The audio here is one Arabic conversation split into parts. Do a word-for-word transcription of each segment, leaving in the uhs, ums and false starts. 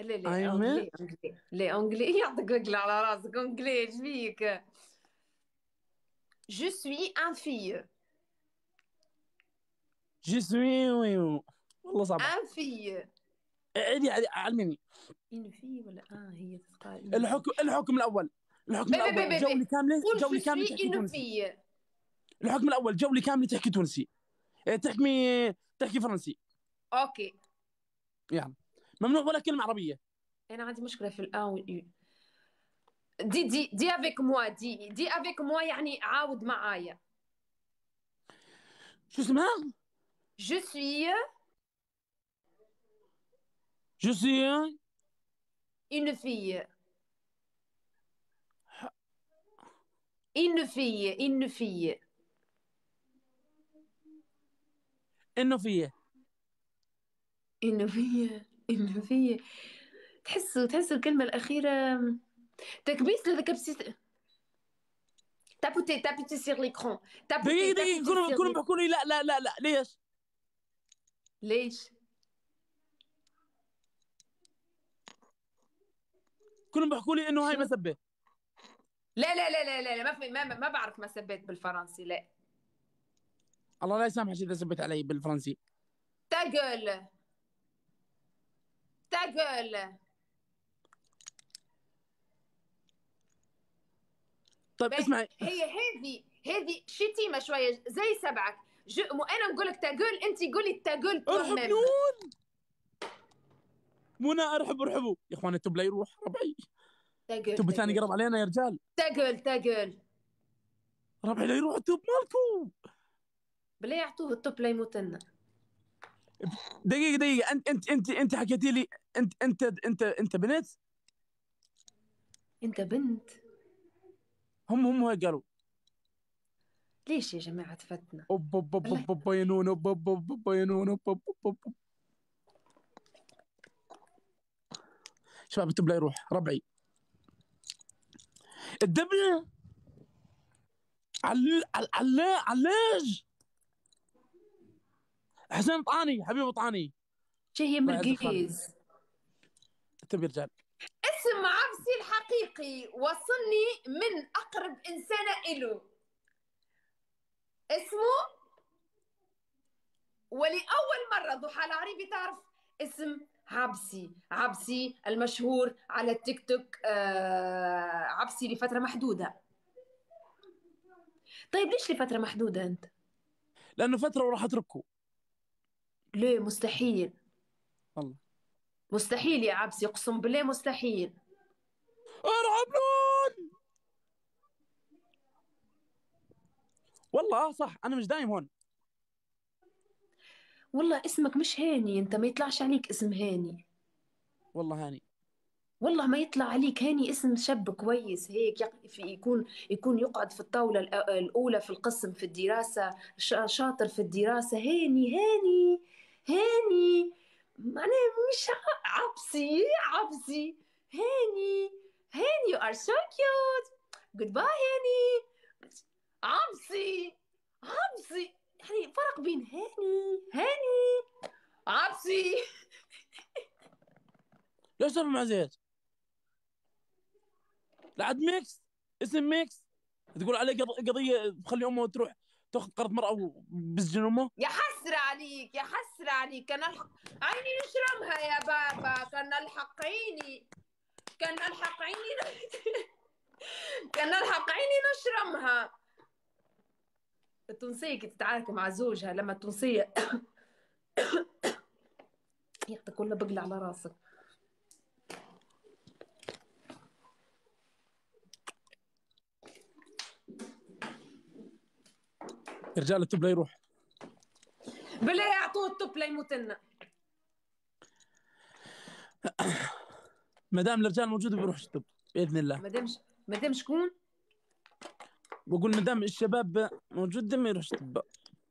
لا لا ايمن. انجلي انجلي لا انجلي يعطيك رجل على راسك انجلي ايش فيك. جو سوي ان فille. جي سوي وي. والله صعبة. ان fille. عادي عادي علمني. ان fille ولا اه هي تتقال ان fille. الحكم الحكم الاول. الحكم بي بي بي الاول بي بي جولة كاملة، قول جو جولة كاملة سوي تحكي ان تونسي. fille. الحكم الاول جولة كاملة تحكي تونسي. إيه، تحكي تحكي فرنسي. اوكي. يعني ممنوع ولا كلمة عربية. انا عندي مشكله في الان واليو. دي دي دي افيك موا دي دي افيك موا يعني عاود معايا. شو اسمها؟ جو سوي جو سي. ان fille. ان fille ان fille. انه فيه. ان fille ان fille. تحسوا تحسوا الكلمه الاخيره تكبيس لذا كبسيس. Tapoter, tapoter sur l'écran. دقيقة Tapoter, دقيقة، tapoter كلهم sur كلهم l'écran. بيحكوا لي لا لا لا لا، ليش؟ ليش؟ كلهم بيحكوا لي انه هاي شو؟ مسبة. لا لا لا لا لا لا، ما في ما, ما بعرف مسبات بالفرنسي لا. الله لا يسامحك اذا سبيت علي بالفرنسي. Ta gueule. Ta gueule. طيب باهي اسمعي. هي هذه هذه شتيمة شوية زي سبعك. جو مو انا نقول لك تا جول انت قولي تا جول توا ارحب ميم. نون. منى ارحب ارحبوا يا اخوان، التوب لا يروح ربعي. تا جول التوب تا الثاني جول. قرب علينا يا رجال. تا جول تا جول. ربعي لا يروح التوب مالكو. بلا يعطوه التوب لا يموت لنا. دقيقة دقيقة، انت انت انت انت حكيتي لي. انت انت انت انت بنت. انت بنت. هم هم هيك قالوا. ليش يا جماعة فتنا؟ اوب اوب اوب والله. اوب اوب يا نون، اوب اوب اوب اوب يا نون، اوب اوب اوب اوب. شباب التوب لا يروح ربعي. الدبل. عل عل عل علاج. حسين طعاني حبيبي طعاني. شي هي الله يعز خالك. مرقيز. التوب يا رجال. اسم عبسي الحقيقي وصلني من أقرب إنسانة إله. اسمه. ولأول مرة ضحى العريبي تعرف اسم عبسي. عبسي المشهور على التيك توك آه عبسي لفترة محدودة. طيب ليش لفترة محدودة أنت؟ لانه فترة وراح اتركه. ليه مستحيل. والله. مستحيل يا عبسي أقسم بالله مستحيل. ارحب نون. والله اه صح، انا مش دايم هون. والله اسمك مش هاني، أنت ما يطلعش عليك اسم هاني. والله هاني. والله ما يطلع عليك هاني، اسم شاب كويس هيك يق- في يكون يكون يقعد في الطاولة الأ- الأولى في القسم في الدراسة. شا- شاطر في الدراسة هاني هاني. هاني. معناه مش ع- عبسي عبسي. هاني. هاني you are so cute. goodbye هاني. عبسي. عبسي. يعني فرق بين هاني هاني عبسي. ليش تعمل مع زياد؟ لعد ميكس. اسم ميكس. تقول عليه قض- قضيه تخلي امه تروح تاخذ قرض مرأة وبسجن امه. يا حسرة عليك يا حسرة عليك، كان الحق عيني نشرمها يا بابا، كان الحق عيني. كان الحق عيني كان الحق عيني نشرمها. التونسية كي تتعارك مع زوجها لما التونسية ياخدك كله بقلة على راسك. يا رجال التوب لا يروح. بالله يعطوه الطب لا يموت لنا. ما دام الرجال موجود بيروح التوب باذن الله. مادام مادام شكون. بقول ما دام الشباب موجود ما يروحش التوب.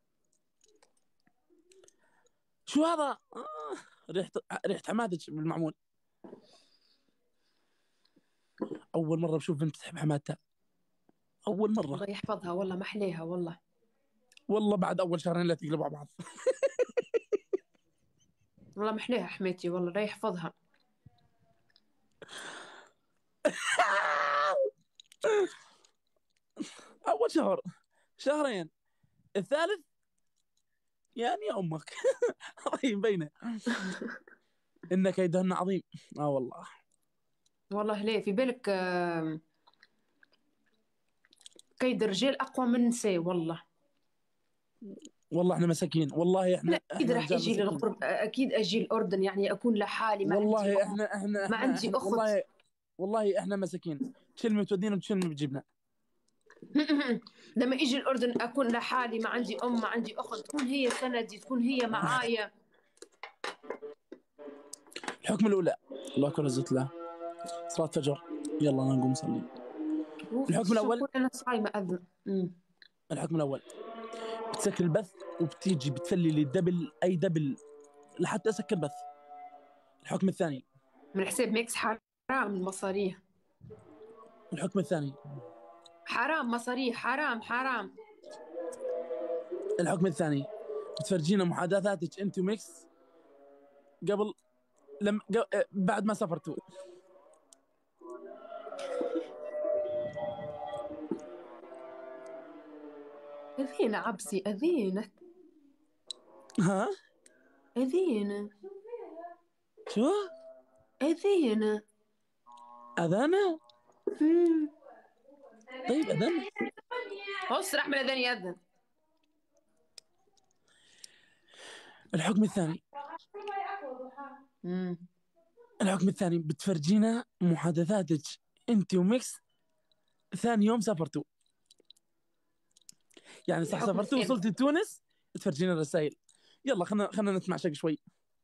شو هذا؟ آه. ريحه ريحه حمادك بالمعمول. اول مره بشوف بنت تحب حماتها. اول مره. الله يحفظها والله محليها والله. والله بعد اول شهرين لا تقلبوا على بعض. والله محليها حماتي والله لا يحفظها. اول شهر، شهرين، الثالث يعني امك. الله مبينه. ان كيدهن عظيم. اه والله. والله ليه في بالك آه، كيد الرجال اقوى من النساء والله. والله احنا مساكين، والله لا احنا اكيد احنا راح رجال اجي مساكين. للغرب، اكيد اجي الاردن يعني اكون لحالي، ما عندي والله ام، احنا احنا ما احنا عندي احنا اخت. والله، والله احنا مساكين. تشلمي تودينا وتشلمي بتجيبنا. لما اجي الاردن اكون لحالي، ما عندي ام ما عندي اخت، تكون هي سندي، تكون هي معايا. الحكم الاولى. الله اكبر عزة الله. صلاة فجر. يلا نقوم نصلي. اوف الحكم شو الاول. اكون انا صايمه اذن. أمم. الحكم الاول بتسكر البث وبتيجي بتفلي لي الدبل، اي دبل لحتى اسكر البث. الحكم الثاني. من حساب ميكس حرام المصاريح. الحكم الثاني. حرام مصاريح، حرام حرام. الحكم الثاني بتفرجينا محادثاتك انت وميكس قبل، لم قبل... بعد ما سافرتوا. اذينا عبسي، اذينا ها؟ اذينا شو؟ اذينا. اذانا؟ أمم. طيب اذان. اسرح من اذان ياذن. الحكم الثاني. أمم. الحكم الثاني بتفرجينا محادثاتك انت وميكس ثاني يوم سافرتوا. يعني صح الحكم سافرتوا الثالث. وصلتوا تونس تفرجينا الرسائل. يلا خلنا خلنا نتمعشق شوي.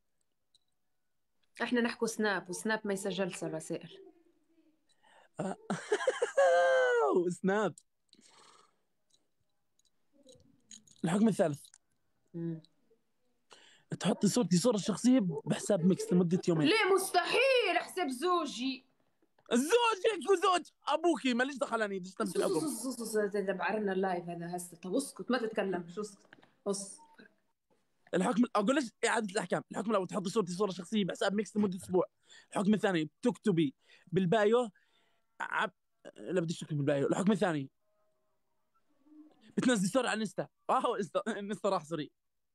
احنا نحكوا سناب، وسناب ما يسجلش الرسائل. آه. سناب. الحكم الثالث. أمم. تحطي صورتي صورة شخصية بحساب ميكس لمدة يومين. ليه مستحيل حساب زوجي. زوجك وزوج ابوكي ماليش دخل، اني دشتمت الحكم. بعرنا اللايف هذا هسه. طب اسكت ما تتكلم، شو اسكت. بص. الحكم اقول لك اعاده الاحكام. الحكم الاول تحطي صورتي صوره شخصيه بحساب ميكس لمده اسبوع. الحكم الثاني بتكتبي بالبايو عب... لا بديش تكتب بالبايو. الحكم الثاني بتنزلي ستوري على الانستا. اه انستا انستا راح سوري.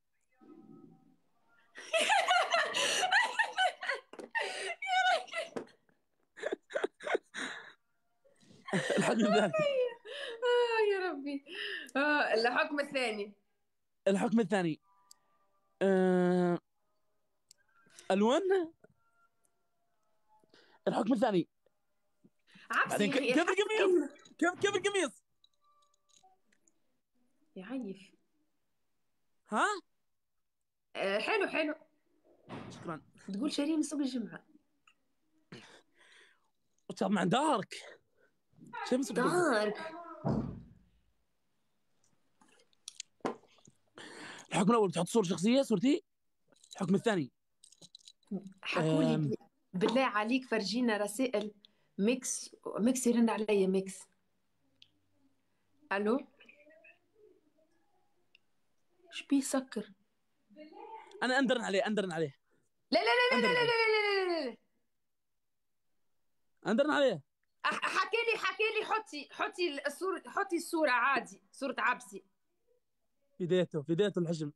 الحكم الثاني. آه يا ربي. آه الحكم الثاني. الحكم الثاني أه... الوان. الحكم الثاني بعدين ك... عبسي كيف القميص؟ الحكم. كيف كيف القميص؟ يعيف. ها؟ آه حلو حلو. شكرا. تقول شاريه من سوق الجمعة. وتشاط مع دارك. شيء من سوق الجمعة. دارك. الحكم الاول بتحط صوره شخصيه صورتي. الحكم الثاني حكوا لي بالله عليك فرجينا رسائل ميكس. ميكس يرن علي ميكس. الو. ايش بيسكر؟ انا اندرن عليه اندرن عليه لا لا لا لا اندرن لا لا عليه لا لا لا لا. اندرن عليه. أح- حكي لي حكي لي حطي حطي الصورة، حطي الصورة عادي، صورة عبسي. فديته فديته الحجم.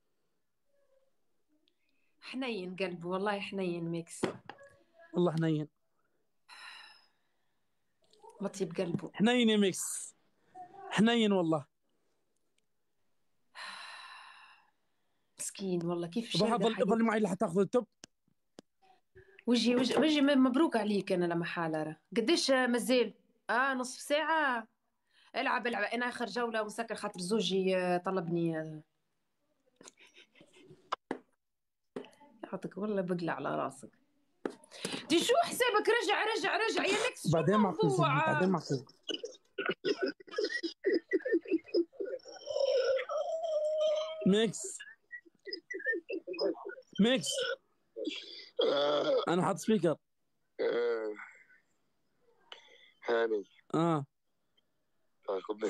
حنين قلبي والله، حنين ميكس. والله حنين. مطيب قلبه. حنين يا ميكس. حنين والله. مسكين والله، كيف ضل شايله ضل حياته. معي لحتى تاخذ التوب. وجهي وجهي وجهي مبروك عليك. انا لما حالة قديش مازال؟ اه نصف ساعة. العب العب، انا اخر جولة مسكر خاطر زوجي آه، طلبني. آه، يعطيك والله بقلع على راسك. دي شو حسابك؟ رجع رجع رجع يا ميكس، شو بعدين مع الموضوع؟ بعدين مع ميكس. ميكس. انا حاط سبيكر. هاني اه تاخذني.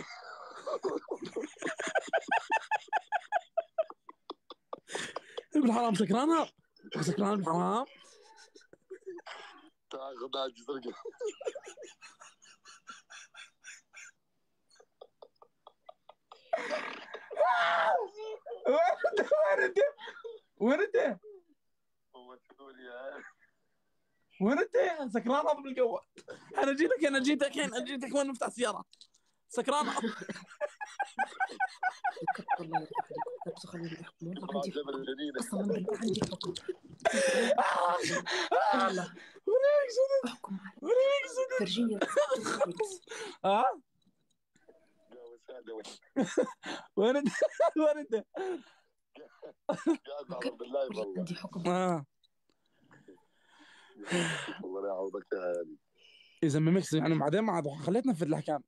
بالحرام سكرانة. سكران بالحرام. تاخذ عاجز رجل. وين انت؟ وين انت؟ هو تقول يا وين انت؟ سكران اضرب القوه. انا جيتك انا جيتك انا جيتك وين مفتاح السياره؟ سكران. كبت الله يرضى عليكم، كبسوا خليني احكم. والله عندي جبل حكم، الجنينه. قسما بالله عندي حكم. والله احكم علي. فرجيني اه وين انت؟ وين انت؟ قاعد على بالله والله والله. عندي حكم. اه والله لا يعوضك يا هادي. اذا ما ميكس يعني بعدين ما عاد خليت نفذ الاحكام.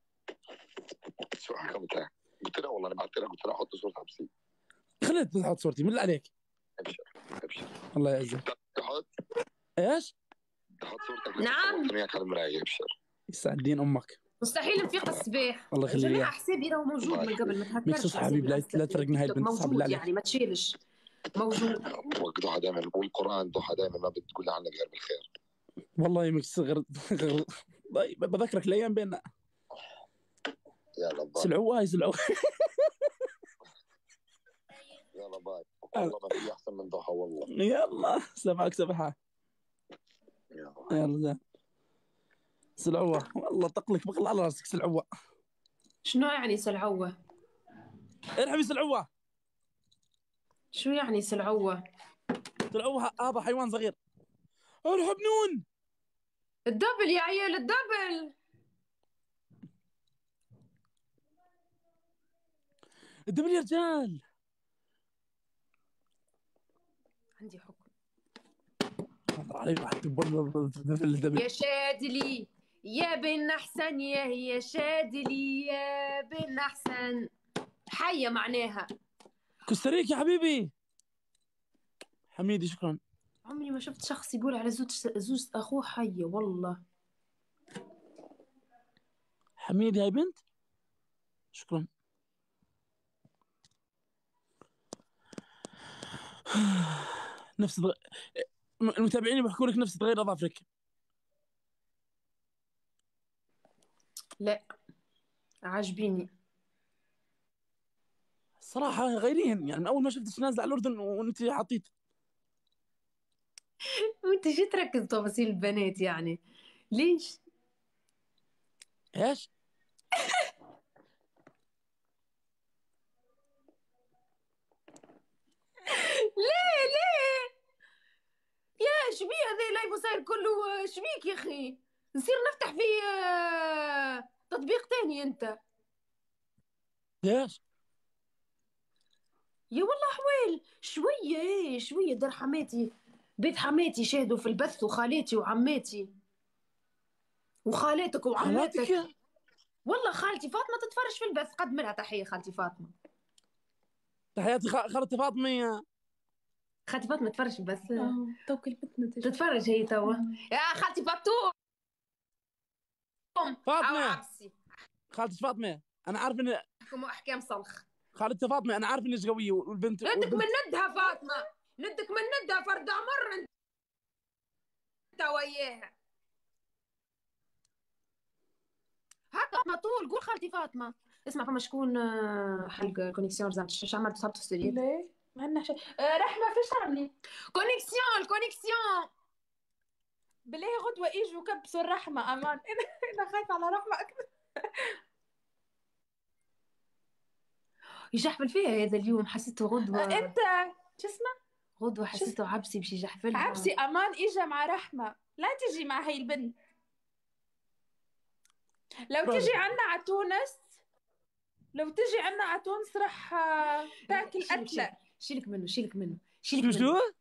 شو حكمتها؟ قلت لها والله انا بعت لها قلت لها حط صورة حبسي. خليت تحط صورتي من اللي عليك. ابشر ابشر. الله يعزك. تحط ايش؟ تحط صورتك. نعم. وياك على المرايه. ابشر. يسعد دين امك. مستحيل نفيق الصباح. الله يخليك جماعة يا حسابي راهو موجود من قبل، ما ميكس تهكرش. اصحى حبيبي لا, لا ترقنا هاي البنت اصحى بالله موجود عليك. يعني ما تشيلش، موجود. وضحى دائما والقران ضحى دائما ما بتقول عنك غير بالخير. والله يا ميكس غير غير طيب بذكرك الايام بيننا. يلا باي. سلعوه هاي سلعوه. يلا باي. والله ما في احسن من ضحى والله. يلا سبحك سبحة. يلا يلا سلعوه والله طقلك بغل على راسك سلعوه. شنو يعني سلعوة؟ ارحبي سلعوه. شو يعني سلعوة؟ سلعوه هذا حيوان صغير. ارحب نون. الدبل يا عيال الدبل. الدبل يا رجال. عندي حكم. علي راح تبر الدبل. يا شادلي يا بن احسن، يا يا شادلي يا بن احسن. حية معناها. كوستاريكا يا حبيبي. حميدي شكرا. عمري ما شفت شخص يقول على زوج زوج اخوه حية والله. حميدي هاي بنت. شكرا. نفس دغ... المتابعين بيحكوا لك نفس تغير اظافرك. لا عاجبيني الصراحة غيرين يعني من أول ما شفتك نازلة على الأردن وأنت حطيت. وانت شو تركز تفاصيل البنات يعني ليش؟ إيش؟ ليه ليه يا شبيه هذا لايف صاير كله شبيك يا اخي؟ نصير نفتح في تطبيق تاني انت. ليش؟ يا والله حويل شوية ايه شوية. دار حماتي بيت حماتي شاهدوا في البث، وخالاتي وعماتي وخالاتك وعماتك. خالاتك؟ والله خالتي فاطمة تتفرج في البث، قدم لها تحية خالتي فاطمة. تحياتي خالتي فاطمة. خالتي فاطمة تتفرج في البث. اه تو كلمتنا تتفرج هي توا. يا خالتي فاطمة فاطمة. أو عبسي. خالتي فاطمة أنا عارف إن احكم احكام صلخ. خالتي فاطمة أنا عارف إنك قوية والبنت ندك والبنت... من ندها فاطمة، ندك من ندها فرد عمر انت وياها. هكا على طول قول خالتي فاطمة. اسمع فما شكون حلقة كونيكسيون زعما شو عملت صابت ستوري؟ ليه؟ ما عندنا شيء. آه رحمة فيش عاملين؟ كونيكسيون الكونيكسيون. بالله غدوة اجوا كبسوا الرحمة امان. انا انا خايفة على رحمة اكثر. يجحفل فيها هذا اليوم حسيته غدوة. آه انت شو اسمه؟ غدوة حسيته عبسي باش يجحفلها. عبسي امان اجا مع رحمة، لا تجي مع هاي البنت. لو تجي عنا على تونس، لو تجي عنا على تونس رح تاكل أكلة. شيلك منه شيلك منه شيلك شو منه. شو؟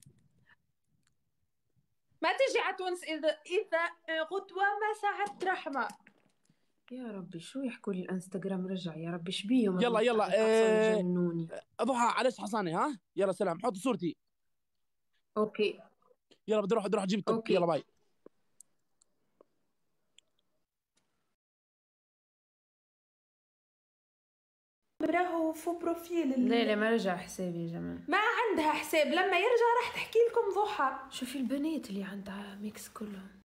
ما تجي على تونس إذا إذا غدوة ما ساعدت رحمة. يا ربي شو يحكوا لي الانستغرام رجع يا ربي شبيهم. يلا يلا ايه... ضحى عليش حصاني ها. يلا سلام حط صورتي. اوكي يلا بدي اروح بدي اروح اجيب الطب. يلا باي. براهو فو بروفيل. لا لا ما رجع حسابي يا جماعة. ما عندها حساب، لما يرجع راح تحكي لكم ضحى. شوفي البنات اللي عندها ميكس كلهم.